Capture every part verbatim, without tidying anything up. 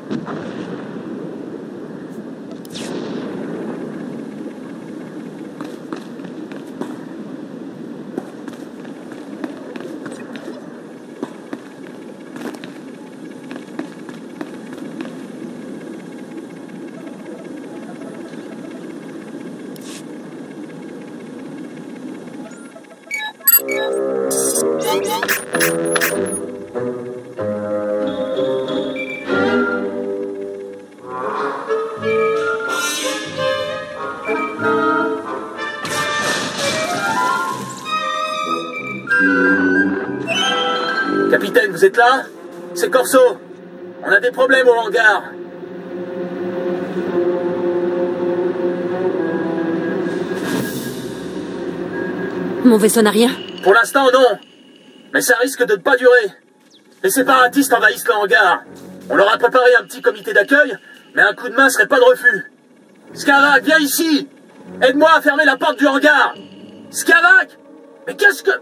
Capitaine, vous êtes là? C'est Corso. On a des problèmes au hangar. Mon vaisseau n'a rien? Pour l'instant, non. Mais ça risque de ne pas durer. Les séparatistes envahissent le hangar. On leur a préparé un petit comité d'accueil, mais un coup de main serait pas de refus. Scarak, viens ici! Aide-moi à fermer la porte du hangar! Scarak! Mais qu'est-ce que...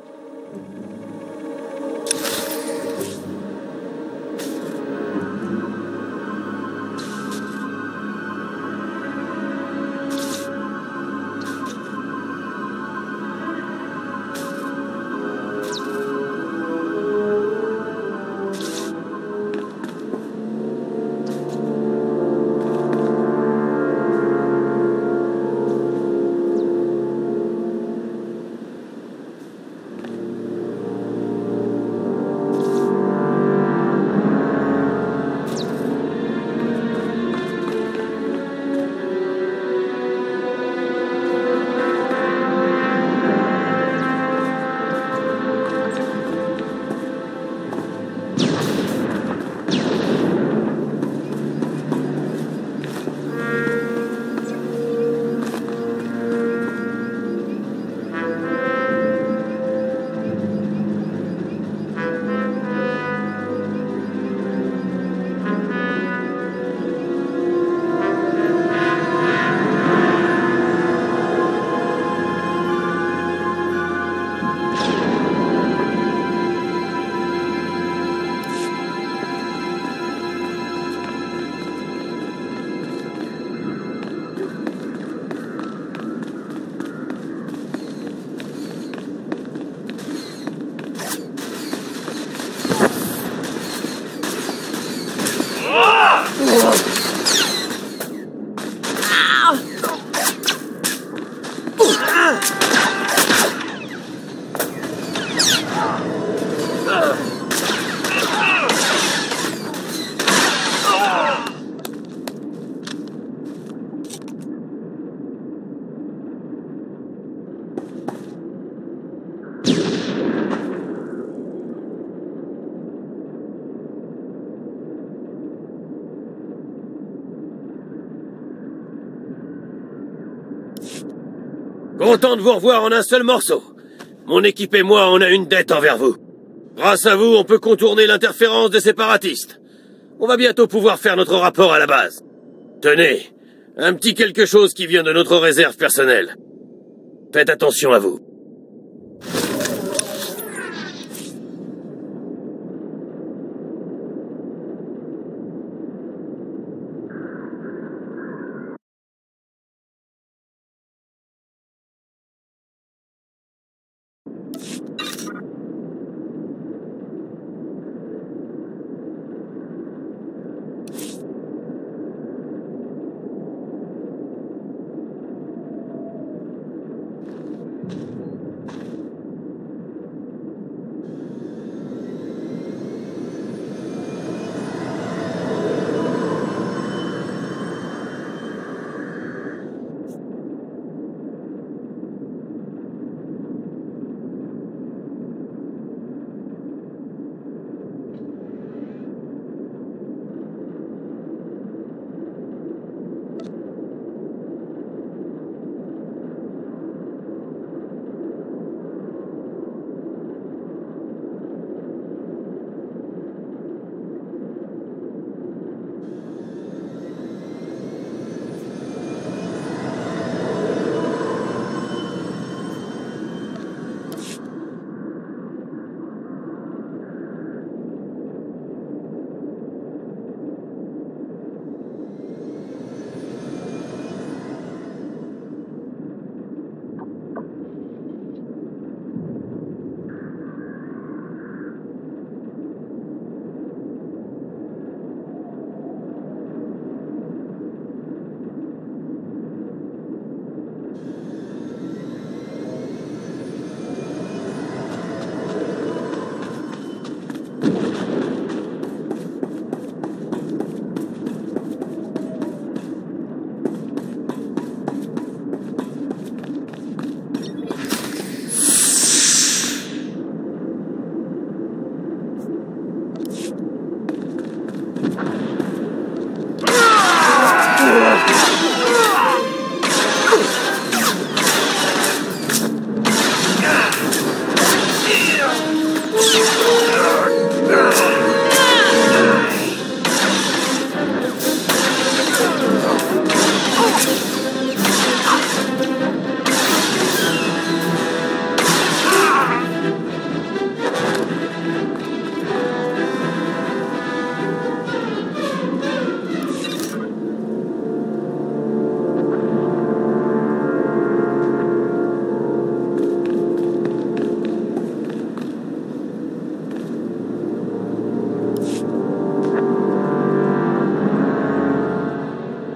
Content de vous revoir en un seul morceau. Mon équipe et moi, on a une dette envers vous. Grâce à vous, on peut contourner l'interférence des séparatistes. On va bientôt pouvoir faire notre rapport à la base. Tenez, un petit quelque chose qui vient de notre réserve personnelle. Faites attention à vous. You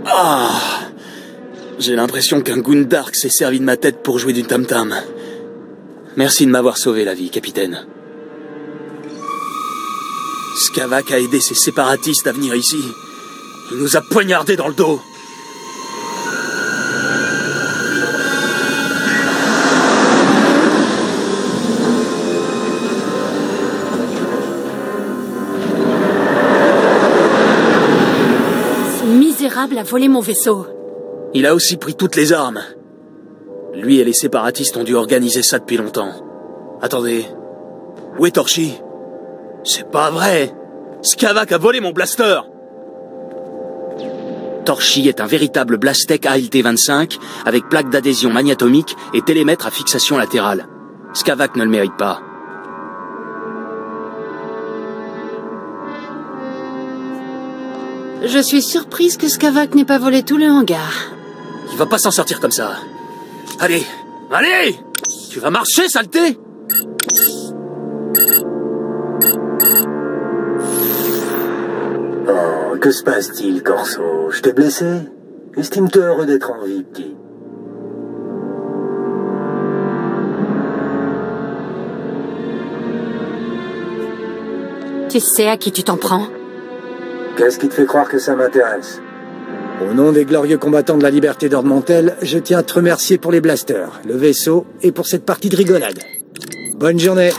Ah, j'ai l'impression qu'un Gundark s'est servi de ma tête pour jouer du tam-tam. Merci de m'avoir sauvé la vie, capitaine. Skavak a aidé ces séparatistes à venir ici. Il nous a poignardés dans le dos. Ce misérable a volé mon vaisseau. Il a aussi pris toutes les armes. Lui et les séparatistes ont dû organiser ça depuis longtemps. Attendez. Où est Torchi? C'est pas vrai! Skavak a volé mon blaster! Torchi est un véritable Blastech A L T vingt-cinq avec plaque d'adhésion magnétomique et télémètre à fixation latérale. Skavak ne le mérite pas. Je suis surprise que Skavak n'ait pas volé tout le hangar. Il va pas s'en sortir comme ça. Allez! Allez! Tu vas marcher, saleté! Oh, que se passe-t-il, Corso? Je t'ai blessé? Estime-toi heureux d'être en vie, petit. Tu sais à qui tu t'en prends? Qu'est-ce qui te fait croire que ça m'intéresse? Au nom des glorieux combattants de la liberté d'Ordmantel, je tiens à te remercier pour les blasters, le vaisseau et pour cette partie de rigolade. Bonne journée.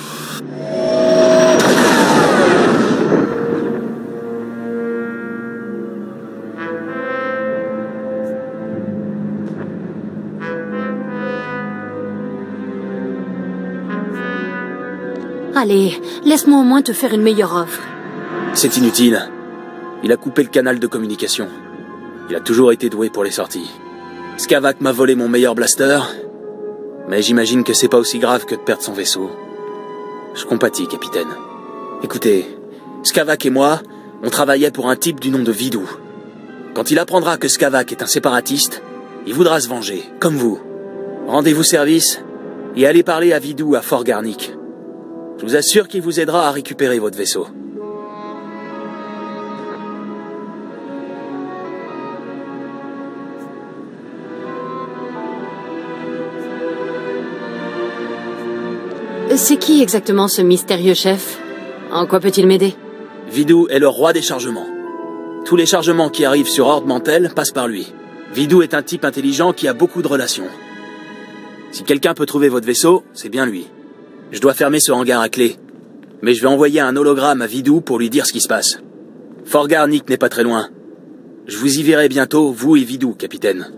Allez, laisse-moi au moins te faire une meilleure offre. C'est inutile. Il a coupé le canal de communication. Il a toujours été doué pour les sorties. Skavak m'a volé mon meilleur blaster, mais j'imagine que c'est pas aussi grave que de perdre son vaisseau. Je compatis, capitaine. Écoutez, Skavak et moi, on travaillait pour un type du nom de Vidou. Quand il apprendra que Skavak est un séparatiste, il voudra se venger, comme vous. Rendez-vous service et allez parler à Vidou à Fort Garnick. Je vous assure qu'il vous aidera à récupérer votre vaisseau. C'est qui exactement ce mystérieux chef? En quoi peut-il m'aider? Vidou est le roi des chargements. Tous les chargements qui arrivent sur Ord-Mantell passent par lui. Vidou est un type intelligent qui a beaucoup de relations. Si quelqu'un peut trouver votre vaisseau, c'est bien lui. Je dois fermer ce hangar à clé. Mais je vais envoyer un hologramme à Vidou pour lui dire ce qui se passe. Fort Garnick n'est pas très loin. Je vous y verrai bientôt, vous et Vidou, capitaine.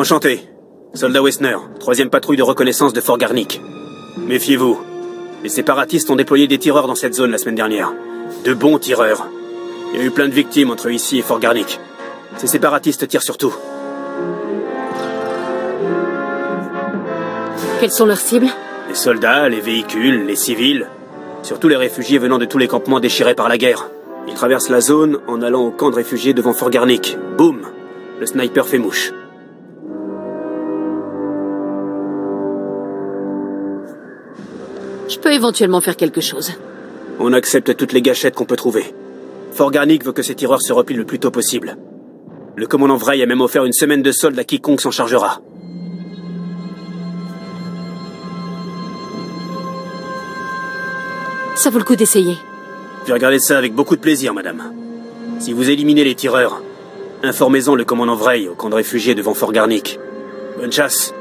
Enchanté. Soldat Wessner, troisième patrouille de reconnaissance de Fort Garnick. Méfiez-vous. Les séparatistes ont déployé des tireurs dans cette zone la semaine dernière. De bons tireurs. Il y a eu plein de victimes entre ici et Fort Garnick. Ces séparatistes tirent sur tout. Quelles sont leurs cibles? Les soldats, les véhicules, les civils. Surtout les réfugiés venant de tous les campements déchirés par la guerre. Ils traversent la zone en allant au camp de réfugiés devant Fort Garnick. Boum! Le sniper fait mouche. Je peux éventuellement faire quelque chose. On accepte toutes les gâchettes qu'on peut trouver. Fort Garnick veut que ces tireurs se replient le plus tôt possible. Le commandant Vrey a même offert une semaine de solde à quiconque s'en chargera. Ça vaut le coup d'essayer. Je vais regarder ça avec beaucoup de plaisir, madame. Si vous éliminez les tireurs, informez-en le commandant Vrey au camp de réfugiés devant Fort Garnick. Bonne chasse.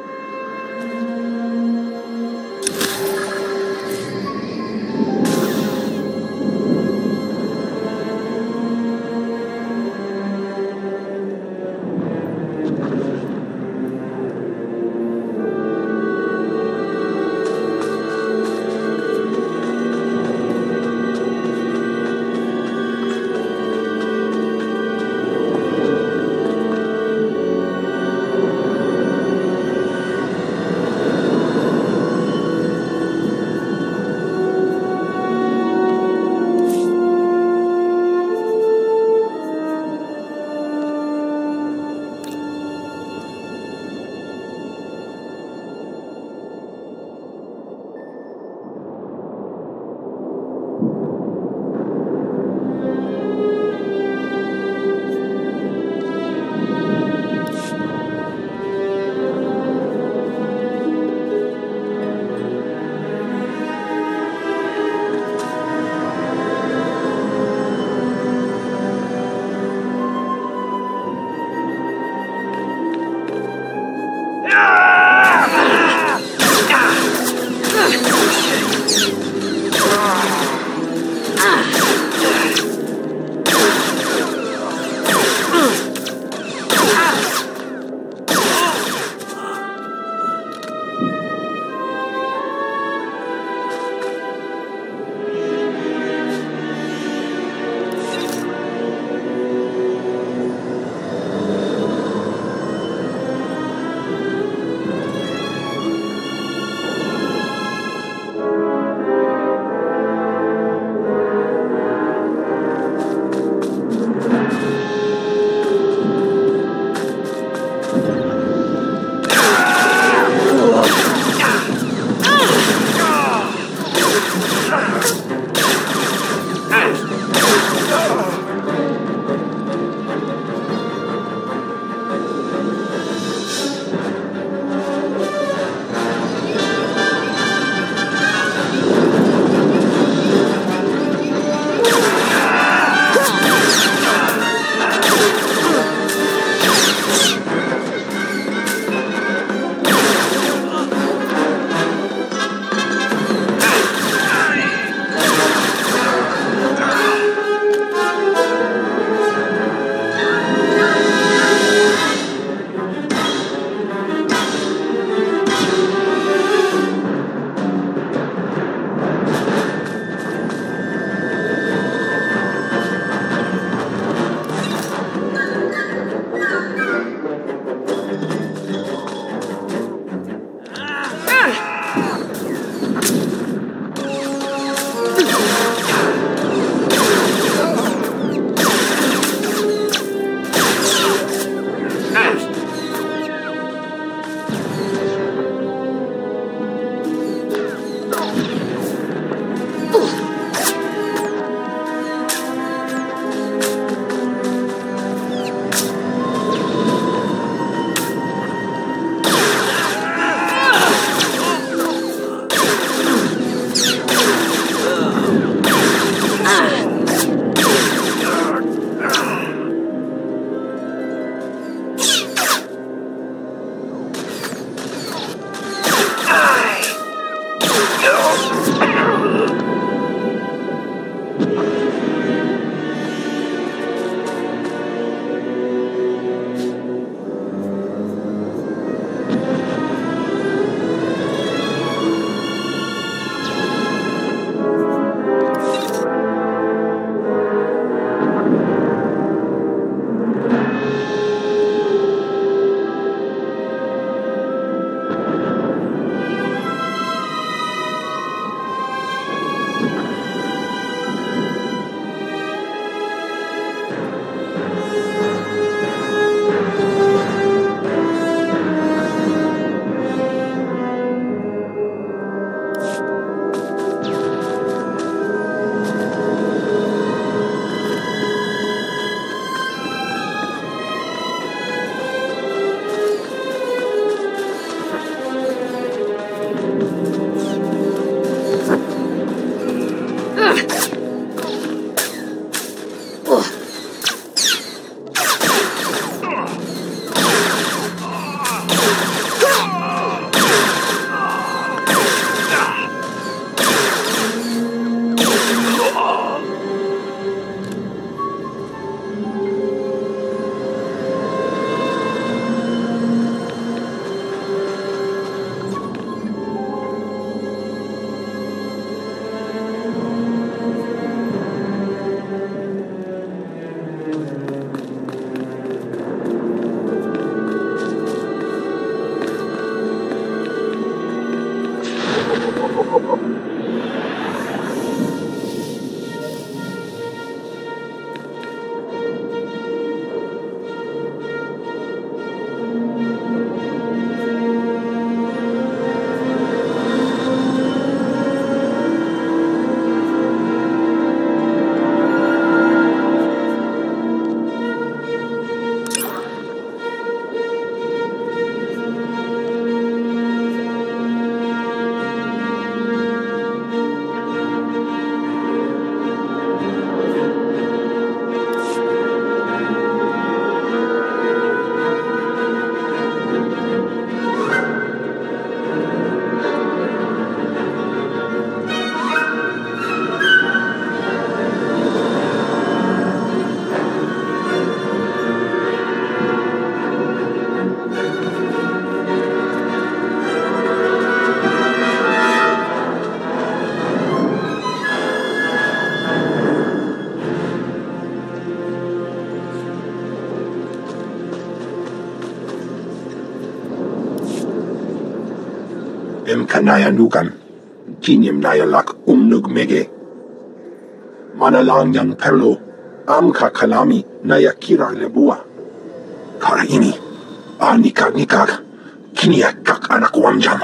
kanaya nukan, kinyem naya lak umnug mege. Manalang yang perlo, amka kalami naya kira lebua. Kara ini, anikag nikag, kiniakak anak wamjam.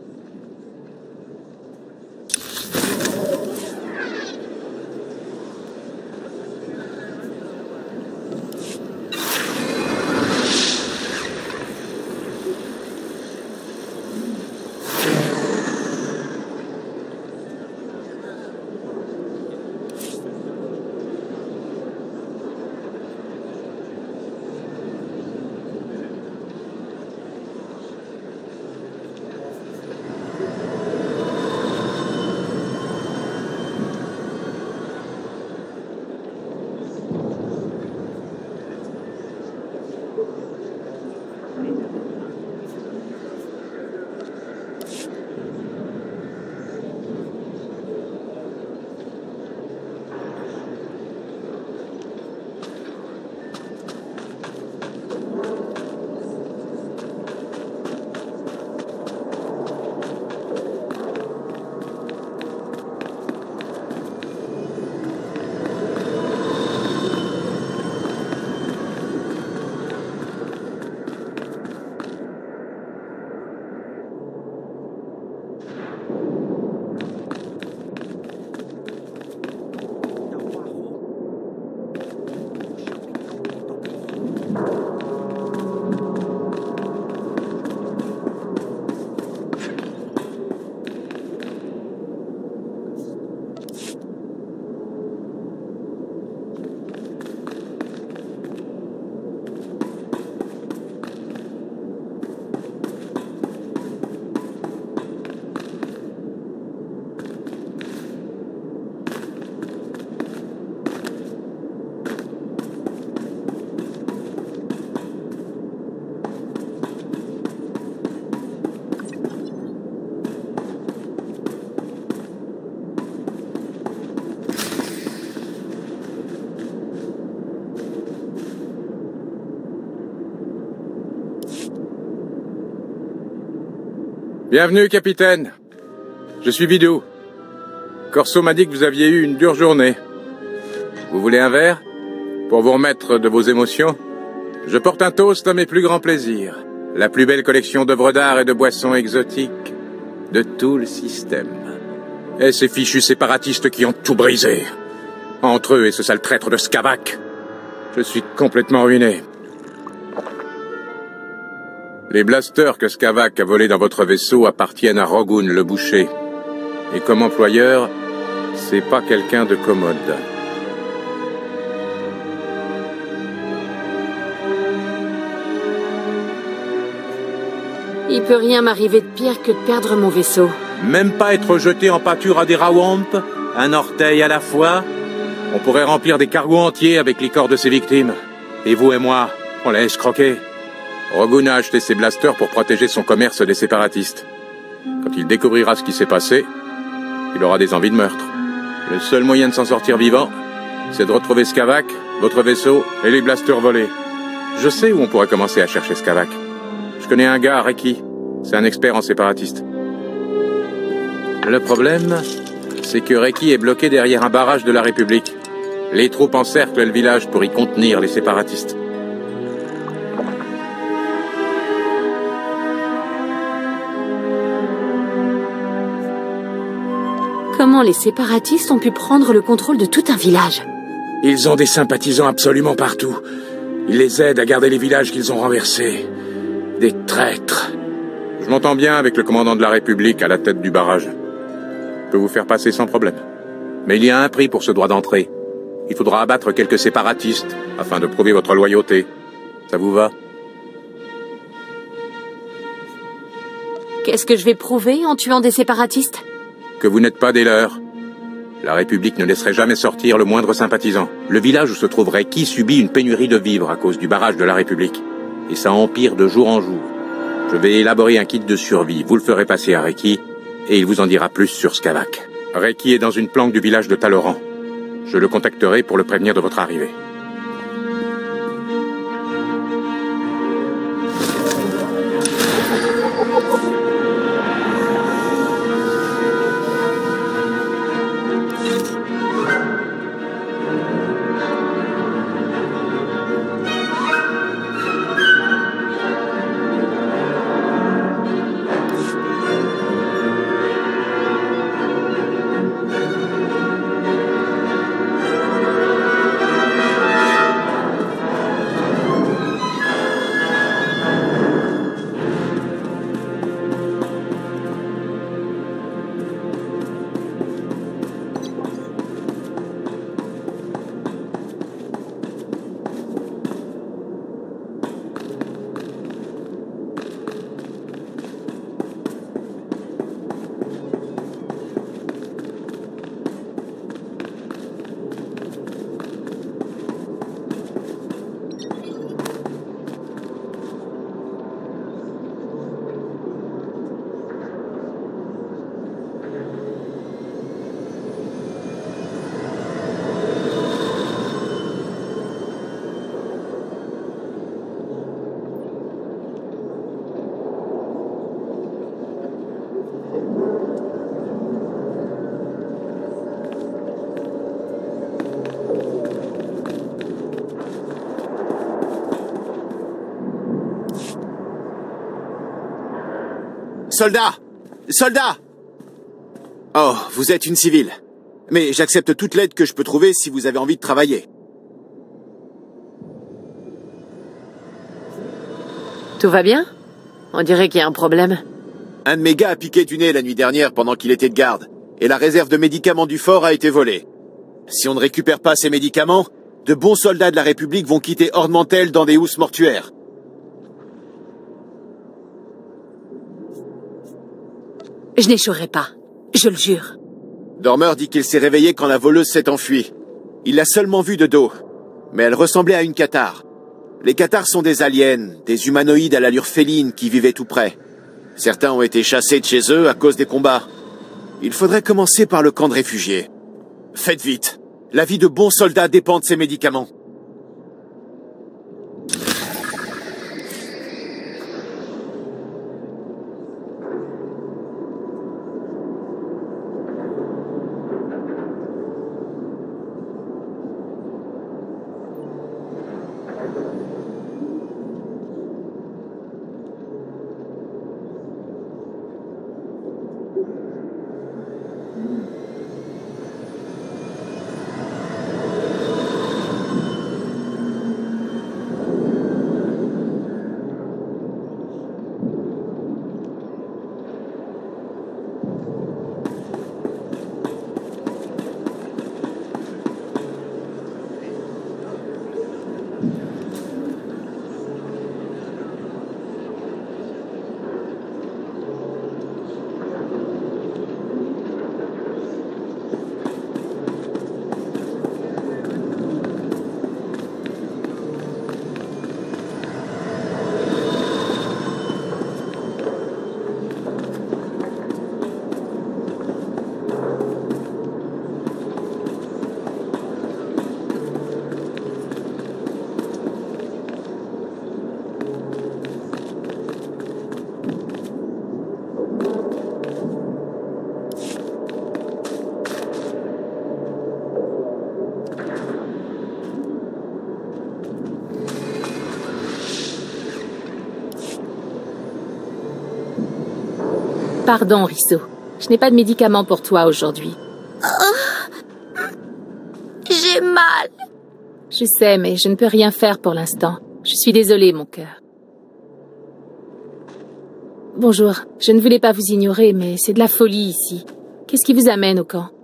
Bienvenue, capitaine. Je suis Vidou. Corso m'a dit que vous aviez eu une dure journée. Vous voulez un verre? Pour vous remettre de vos émotions? Je porte un toast à mes plus grands plaisirs. La plus belle collection d'œuvres d'art et de boissons exotiques de tout le système. Et ces fichus séparatistes qui ont tout brisé. Entre eux et ce sale traître de Skavak. Je suis complètement ruiné. Les blasters que Skavak a volés dans votre vaisseau appartiennent à Rogun le boucher. Et comme employeur, c'est pas quelqu'un de commode. Il peut rien m'arriver de pire que de perdre mon vaisseau. Même pas être jeté en pâture à des rawamp, un orteil à la fois. On pourrait remplir des cargos entiers avec les corps de ses victimes. Et vous et moi, on la laisse croquer. Rogun a acheté ses blasters pour protéger son commerce des séparatistes. Quand il découvrira ce qui s'est passé, il aura des envies de meurtre. Le seul moyen de s'en sortir vivant, c'est de retrouver Skavak, votre vaisseau et les blasters volés. Je sais où on pourrait commencer à chercher Skavak. Je connais un gars, Reki. C'est un expert en séparatiste. Le problème, c'est que Reki est bloqué derrière un barrage de la République. Les troupes encerclent le village pour y contenir les séparatistes. Comment les séparatistes ont pu prendre le contrôle de tout un village? Ils ont des sympathisants absolument partout. Ils les aident à garder les villages qu'ils ont renversés. Des traîtres. Je m'entends bien avec le commandant de la République à la tête du barrage. Je peux vous faire passer sans problème. Mais il y a un prix pour ce droit d'entrée. Il faudra abattre quelques séparatistes afin de prouver votre loyauté. Ça vous va? Qu'est-ce que je vais prouver en tuant des séparatistes? Que vous n'êtes pas des leurs. La République ne laisserait jamais sortir le moindre sympathisant. Le village où se trouve Reki subit une pénurie de vivres à cause du barrage de la République. Et ça empire de jour en jour. Je vais élaborer un kit de survie. Vous le ferez passer à Reki, et il vous en dira plus sur Skavak. Reki est dans une planque du village de Taloran. Je le contacterai pour le prévenir de votre arrivée. Soldats! Soldats! Oh, vous êtes une civile. Mais j'accepte toute l'aide que je peux trouver si vous avez envie de travailler. Tout va bien? On dirait qu'il y a un problème. Un de mes gars a piqué du nez la nuit dernière pendant qu'il était de garde, et la réserve de médicaments du fort a été volée. Si on ne récupère pas ces médicaments, de bons soldats de la République vont quitter Ord-Mantell dans des housses mortuaires. Je n'échouerai pas. Je le jure. Dormer dit qu'il s'est réveillé quand la voleuse s'est enfuie. Il l'a seulement vue de dos. Mais elle ressemblait à une cathare. Les cathares sont des aliens, des humanoïdes à l'allure féline qui vivaient tout près. Certains ont été chassés de chez eux à cause des combats. Il faudrait commencer par le camp de réfugiés. Faites vite. La vie de bons soldats dépend de ces médicaments. Pardon, Risso. Je n'ai pas de médicaments pour toi aujourd'hui. Oh, j'ai mal. Je sais, mais je ne peux rien faire pour l'instant. Je suis désolée, mon cœur. Bonjour. Je ne voulais pas vous ignorer, mais c'est de la folie ici. Qu'est-ce qui vous amène au camp?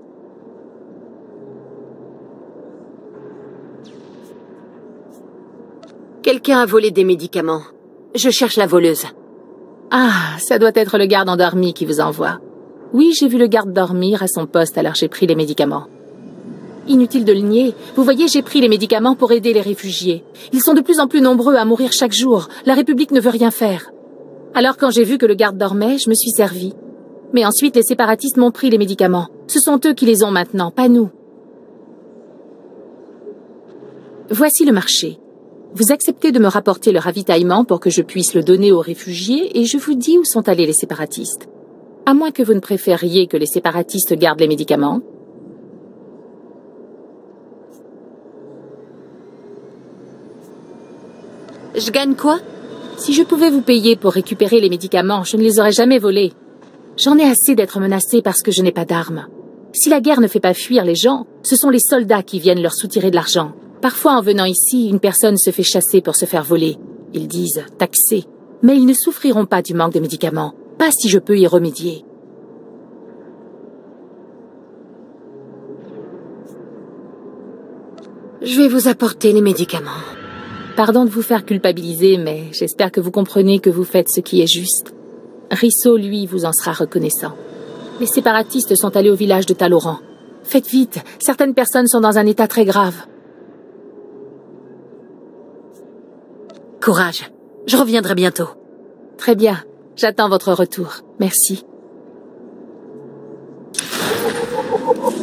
Quelqu'un a volé des médicaments. Je cherche la voleuse. Ah, ça doit être le garde endormi qui vous envoie. Oui, j'ai vu le garde dormir à son poste, alors j'ai pris les médicaments. Inutile de le nier. Vous voyez, j'ai pris les médicaments pour aider les réfugiés. Ils sont de plus en plus nombreux à mourir chaque jour. La République ne veut rien faire. Alors quand j'ai vu que le garde dormait, je me suis servi. Mais ensuite, les séparatistes m'ont pris les médicaments. Ce sont eux qui les ont maintenant, pas nous. Voici le marché. Vous acceptez de me rapporter le ravitaillement pour que je puisse le donner aux réfugiés et je vous dis où sont allés les séparatistes. À moins que vous ne préfériez que les séparatistes gardent les médicaments. Je gagne quoi? Si je pouvais vous payer pour récupérer les médicaments, je ne les aurais jamais volés. J'en ai assez d'être menacée parce que je n'ai pas d'armes. Si la guerre ne fait pas fuir les gens, ce sont les soldats qui viennent leur soutirer de l'argent. Parfois, en venant ici, une personne se fait chasser pour se faire voler. Ils disent « taxer ». Mais ils ne souffriront pas du manque de médicaments. Pas si je peux y remédier. Je vais vous apporter les médicaments. Pardon de vous faire culpabiliser, mais j'espère que vous comprenez que vous faites ce qui est juste. Risso, lui, vous en sera reconnaissant. Les séparatistes sont allés au village de Taloran. Faites vite, certaines personnes sont dans un état très grave. Courage, je reviendrai bientôt. Très bien, j'attends votre retour. Merci.